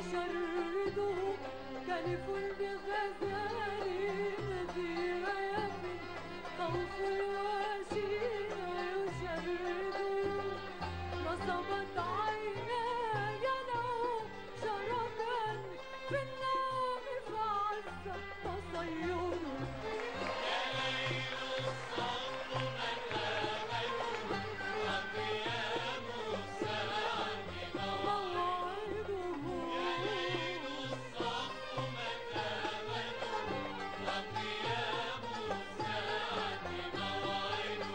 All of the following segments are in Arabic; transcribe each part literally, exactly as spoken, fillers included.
يشرده كلف بغزال نذير يف خوف الواشين يشرده نصبت عيناي له شرفا في النوم فعز تصيره يا ليل الصبر متامته وقيام الساعة موعده يا ليل الصبر متامته وقيام الساعة موعده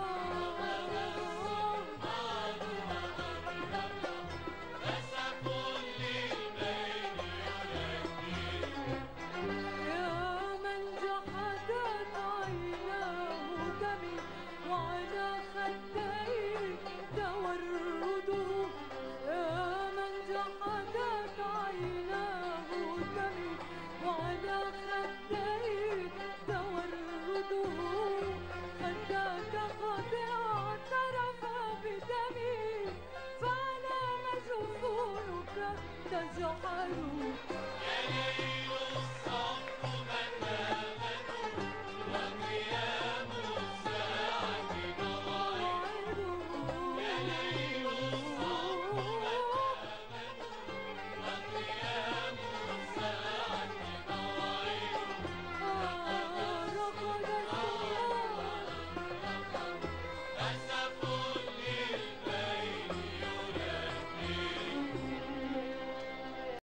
نسف للبين يناديه يا من جحدت عيناه دمي وعلى خدي